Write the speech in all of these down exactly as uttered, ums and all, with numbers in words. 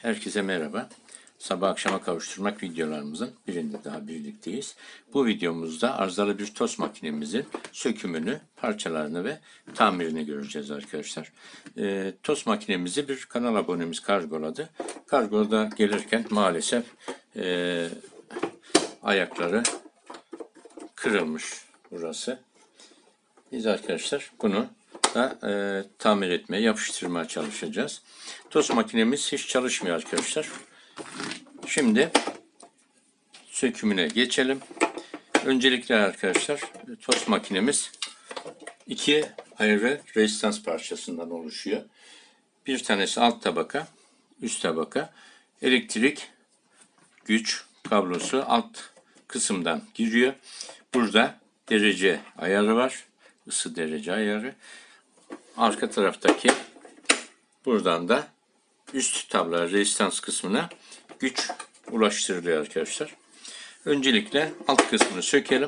Herkese merhaba. Sabah akşama kavuşturmak videolarımızın birinde daha birlikteyiz. Bu videomuzda arızalı bir tost makinemizin sökümünü, parçalarını ve tamirini göreceğiz arkadaşlar. E, tost makinemizi bir kanal abonemiz kargoladı. Kargoda gelirken maalesef e, ayakları kırılmış burası. Biz arkadaşlar bunu da e, tamir etmeye, yapıştırmaya çalışacağız. Tost makinemiz hiç çalışmıyor arkadaşlar. Şimdi sökümüne geçelim. Öncelikle arkadaşlar tost makinemiz iki ayrı rezistans parçasından oluşuyor. Bir tanesi alt tabaka, üst tabaka. Elektrik güç kablosu alt kısımdan giriyor. Burada derece ayarı var. Isı derece ayarı. Arka taraftaki buradan da üst tabla rezistans kısmına güç ulaştırılıyor arkadaşlar. Öncelikle alt kısmını sökelim.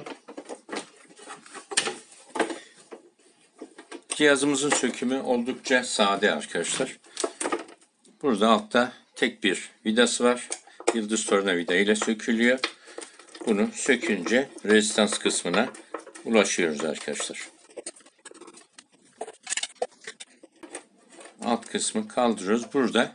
Cihazımızın sökümü oldukça sade arkadaşlar. Burada altta tek bir vidası var. Yıldız tornavida ile sökülüyor. Bunu sökünce rezistans kısmına ulaşıyoruz arkadaşlar. Alt kısmı kaldırıyoruz. Burada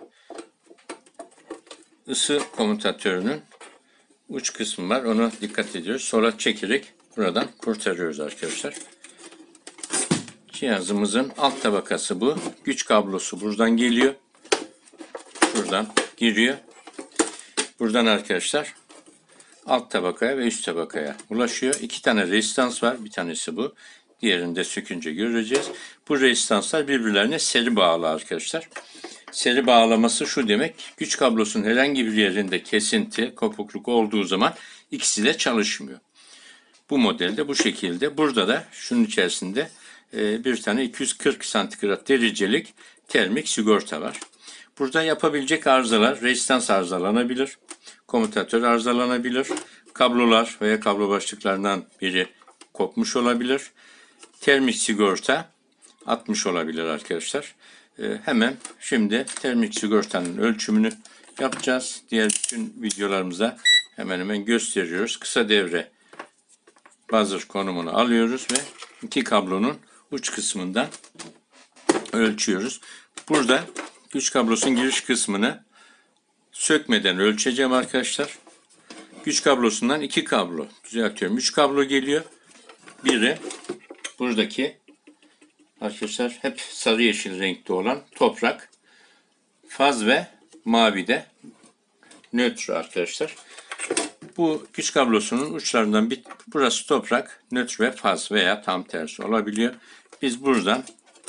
ısı komutatörünün uç kısmı var. Ona dikkat ediyoruz. Sonra çekerek buradan kurtarıyoruz arkadaşlar. Cihazımızın alt tabakası bu. Güç kablosu buradan geliyor. Buradan giriyor. Buradan arkadaşlar alt tabakaya ve üst tabakaya ulaşıyor. İki tane rezistans var. Bir tanesi bu. Diğerini de sökünce göreceğiz. Bu rezistanslar birbirlerine seri bağlı arkadaşlar. Seri bağlaması şu demek. Güç kablosunun herhangi bir yerinde kesinti, kopukluk olduğu zaman ikisi de çalışmıyor. Bu modelde bu şekilde. Burada da şunun içerisinde bir tane iki yüz kırk santigrat derecelik termik sigorta var. Burada yapabilecek arızalar, rezistans arızalanabilir, komutatör arızalanabilir, kablolar veya kablo başlıklarından biri kopmuş olabilir. Termik sigorta atmış olabilir arkadaşlar. Ee, hemen şimdi termik sigortanın ölçümünü yapacağız. Diğer bütün videolarımızda hemen hemen gösteriyoruz. Kısa devre buzzer konumunu alıyoruz ve iki kablonun uç kısmından ölçüyoruz. Burada güç kablosunun giriş kısmını sökmeden ölçeceğim arkadaşlar. Güç kablosundan iki kablo, düzeltiyorum, üç kablo geliyor. Biri buradaki arkadaşlar hep sarı yeşil renkte olan toprak, faz ve mavi de nötr arkadaşlar. Bu güç kablosunun uçlarından bir, burası toprak, nötr ve faz veya tam tersi olabiliyor. Biz buradan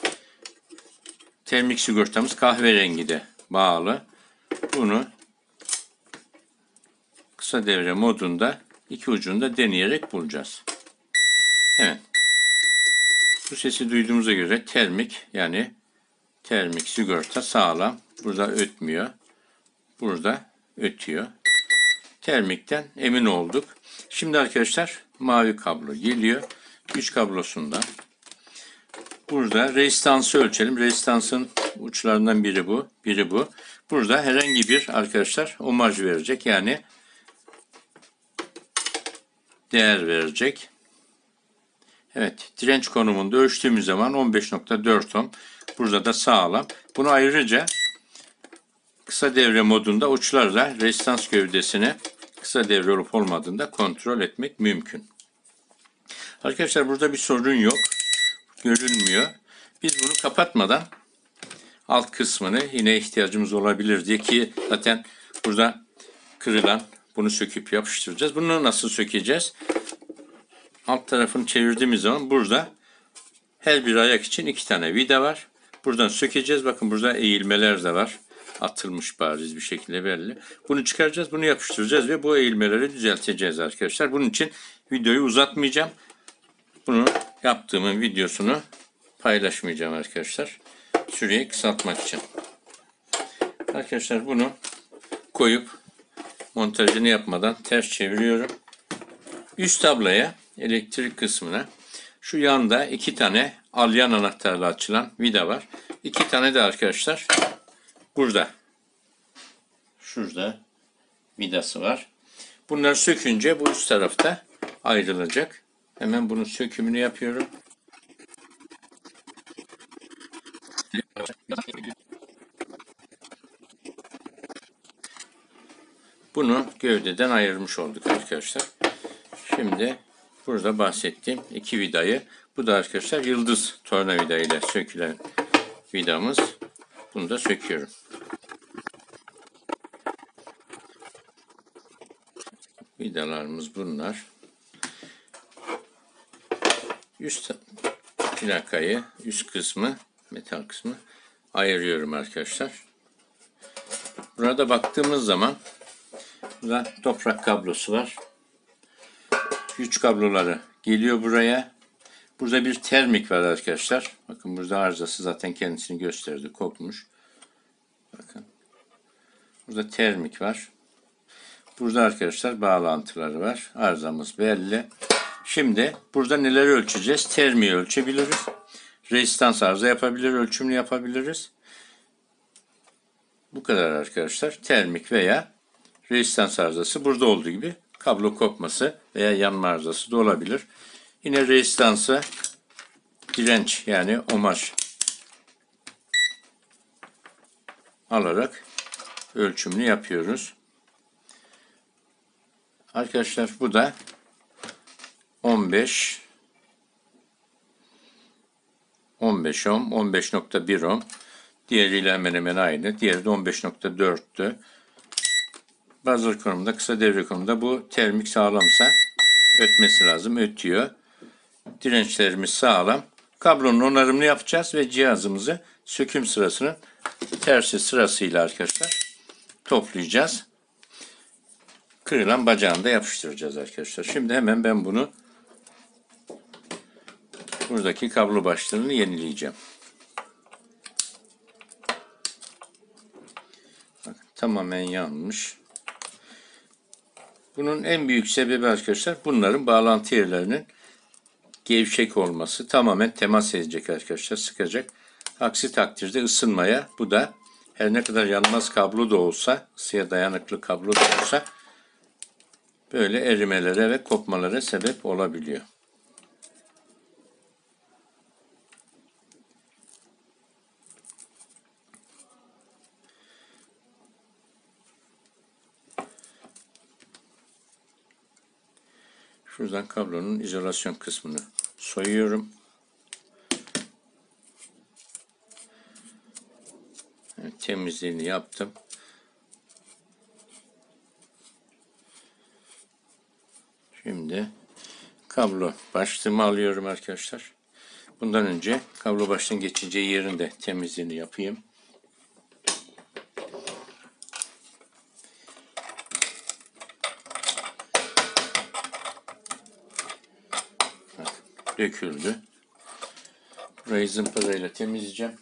termik sigortamız kahverengi de bağlı. Bunu kısa devre modunda iki ucunda deneyerek bulacağız. Evet. Bu sesi duyduğumuza göre termik, yani termik sigorta sağlam. Burada ötmüyor. Burada ötüyor. Termikten emin olduk. Şimdi arkadaşlar mavi kablo geliyor. Güç kablosundan. Burada rezistansı ölçelim. Rezistansın uçlarından biri bu. Biri bu. Burada herhangi bir arkadaşlar omaj verecek. Yani değer verecek. Evet, direnç konumunda ölçtüğümüz zaman on beş nokta dört ohm. Burada da sağlam. Bunu ayrıca kısa devre modunda uçlarla rezistans gövdesine kısa devre olup olmadığını da kontrol etmek mümkün. Arkadaşlar burada bir sorun yok. Görünmüyor. Biz bunu kapatmadan alt kısmını yine ihtiyacımız olabilir diye, ki zaten burada kırılan, bunu söküp yapıştıracağız. Bunu nasıl sökeceğiz? Alt tarafını çevirdiğimiz zaman burada her bir ayak için iki tane vida var. Buradan sökeceğiz. Bakın burada eğilmeler de var. Atılmış bariz bir şekilde belli. Bunu çıkaracağız, bunu yapıştıracağız ve bu eğilmeleri düzelteceğiz arkadaşlar. Bunun için videoyu uzatmayacağım. Bunu yaptığımın videosunu paylaşmayacağım arkadaşlar. Süreyi kısaltmak için. Arkadaşlar bunu koyup montajını yapmadan ters çeviriyorum. Üst tablaya, elektrik kısmına şu yanda iki tane alyan anahtarla açılan vida var. İki tane de arkadaşlar burada şurada vidası var. Bunları sökünce bu üst tarafta ayrılacak. Hemen bunun sökümünü yapıyorum. Bunu gövdeden ayırmış olduk arkadaşlar. Şimdi burada bahsettiğim iki vidayı, bu da arkadaşlar yıldız tornavida ile sökülen vidamız. Bunu da söküyorum. Vidalarımız bunlar. Üst plakayı, üst kısmı, metal kısmı ayırıyorum arkadaşlar. Burada baktığımız zaman burada toprak kablosu var. Güç kabloları geliyor buraya. Burada bir termik var arkadaşlar. Bakın burada arızası zaten kendisini gösterdi. Kopmuş. Bakın. Burada termik var. Burada arkadaşlar bağlantıları var. Arızamız belli. Şimdi burada neler ölçeceğiz? Termiği ölçebiliriz. Rezistans arıza yapabilir, ölçümlü yapabiliriz. Bu kadar arkadaşlar. Termik veya rezistans arızası burada olduğu gibi kablo kopması veya yanma arızası da olabilir. Yine rezistansı direnç yani ohmaj alarak ölçümünü yapıyoruz. Arkadaşlar bu da on beş on beş ohm, on beş nokta bir ohm. Diğeriyle hemen hemen aynı. Diğeri de on beş nokta dörttü. Buzzer konumunda, kısa devre konumunda bu termik sağlamsa ötmesi lazım. Ötüyor. Dirençlerimiz sağlam. Kablonun onarımını yapacağız ve cihazımızı söküm sırasının tersi sırasıyla arkadaşlar toplayacağız. Kırılan bacağını da yapıştıracağız arkadaşlar. Şimdi hemen ben bunu buradaki kablo başlarını yenileyeceğim. Bakın, tamamen yanmış. Bunun en büyük sebebi arkadaşlar bunların bağlantı yerlerinin gevşek olması. Tamamen temas edecek arkadaşlar, sıkacak. Aksi takdirde ısınmaya, bu da her ne kadar yanmaz kablo da olsa, ısıya dayanıklı kablo da olsa böyle erimelere ve kopmalara sebep olabiliyor. Şuradan kablonun izolasyon kısmını soyuyorum. Evet, temizliğini yaptım. Şimdi kablo başlığımı alıyorum arkadaşlar. Bundan önce kablo başlığın geçeceği yerin de temizliğini yapayım. Bak, döküldü. Burayı zımparayla temizleyeceğim.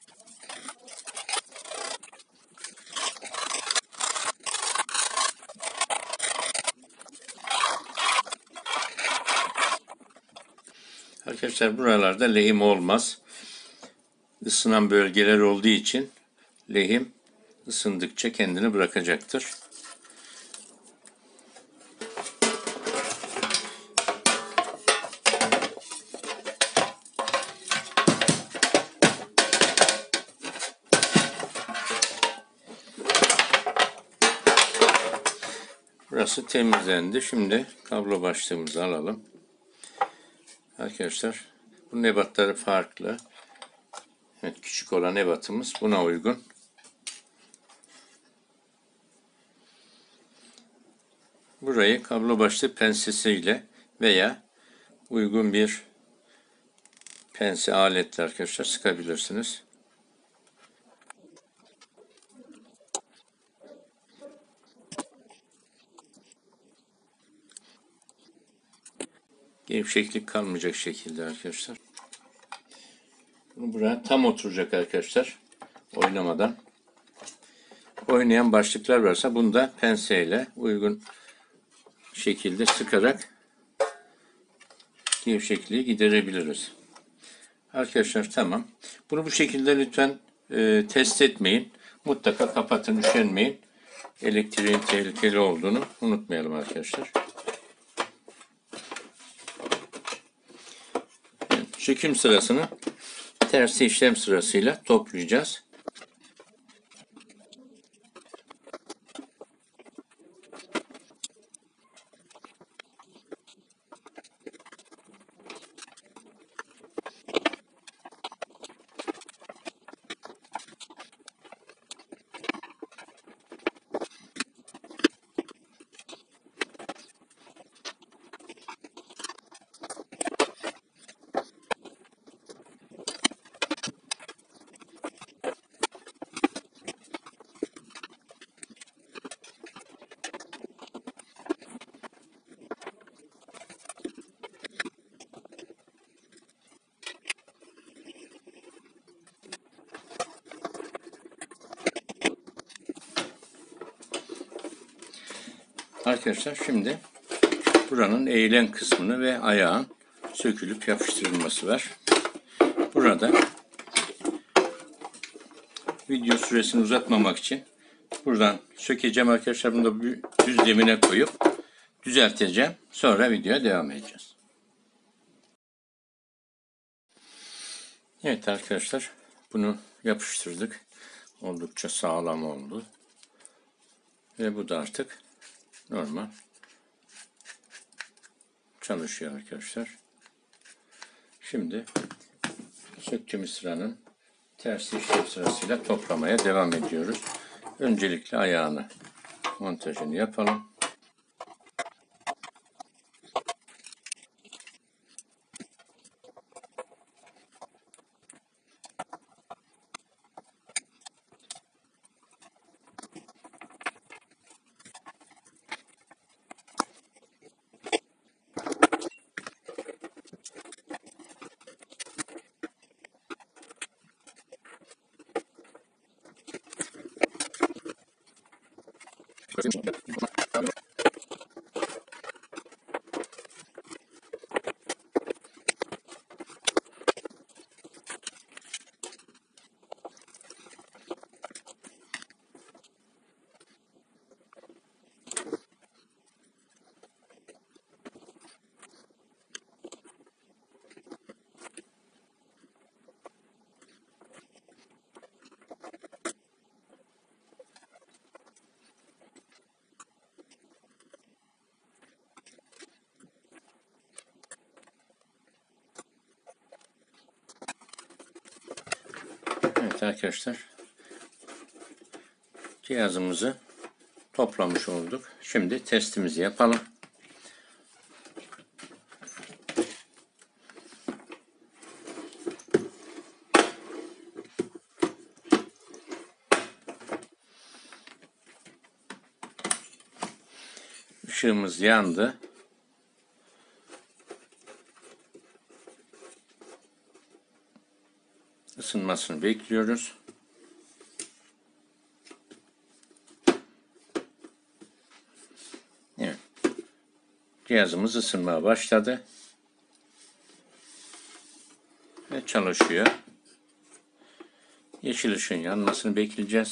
Arkadaşlar buralarda lehim olmaz. Isınan bölgeler olduğu için lehim ısındıkça kendini bırakacaktır. Burası temizlendi. Şimdi kablo başlığımızı alalım. Arkadaşlar bu ebatları farklı. Evet, küçük olan ebatımız buna uygun. Burayı kablo başlığı pensesiyle veya uygun bir pense aletle arkadaşlar sıkabilirsiniz. Gevşeklik kalmayacak şekilde arkadaşlar. Bunu buraya tam oturacak arkadaşlar. Oynamadan. Oynayan başlıklar varsa bunu da penseyle uygun şekilde sıkarak gevşekliği giderebiliriz. Arkadaşlar tamam. Bunu bu şekilde lütfen e, test etmeyin. Mutlaka kapatın, üşenmeyin. elektriğin tehlikeli olduğunu unutmayalım arkadaşlar. Evet, çekim sırasını tersi işlem sırasıyla toplayacağız. Arkadaşlar şimdi buranın eğilen kısmını ve ayağın sökülüp yapıştırılması var. Burada video süresini uzatmamak için buradan sökeceğim arkadaşlar. Bunu da bir düzlemine koyup düzelteceğim. Sonra videoya devam edeceğiz. Evet arkadaşlar, bunu yapıştırdık. Oldukça sağlam oldu. Ve bu da artık normal çalışıyor arkadaşlar. Şimdi söktüğümüz sıranın tersi işlem sırasıyla toplamaya devam ediyoruz. Öncelikle ayağını montajını yapalım. Evet arkadaşlar, cihazımızı toplamış olduk. Şimdi testimizi yapalım. Işığımız yandı. Isınmasını bekliyoruz. Evet. Cihazımız ısınmaya başladı. Ve çalışıyor. Yeşil ışığın yanmasını bekleyeceğiz.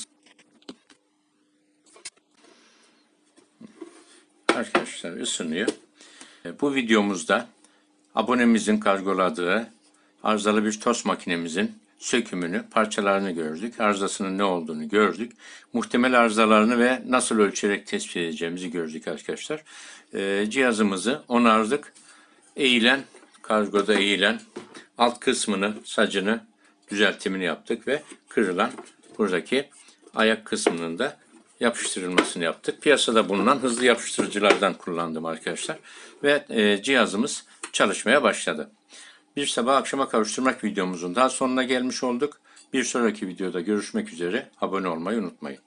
Arkadaşlar ısınıyor. Bu videomuzda abonemizin kargoladığı arızalı bir tost makinemizin sökümünü, parçalarını gördük. Arızasının ne olduğunu gördük. Muhtemel arızalarını ve nasıl ölçerek tespit edeceğimizi gördük arkadaşlar. Ee, cihazımızı onardık. Eğilen, kargoda eğilen alt kısmını, sacını düzeltimini yaptık ve kırılan buradaki ayak kısmının da yapıştırılmasını yaptık. Piyasada bulunan hızlı yapıştırıcılardan kullandım arkadaşlar. Ve e, cihazımız çalışmaya başladı. Bir sabah akşama kavuşturmak videomuzun daha sonuna gelmiş olduk. Bir sonraki videoda görüşmek üzere. Abone olmayı unutmayın.